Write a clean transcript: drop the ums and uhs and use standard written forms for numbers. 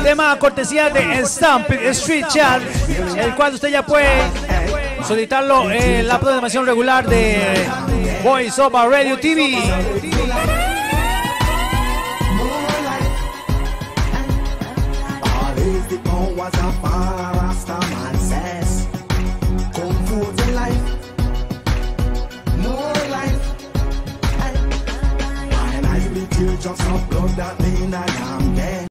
tema cortesía de Stamp Street Chat, el cual usted ya puede solicitarlo en la programación regular de Voice Over Radio TV. Was a fire.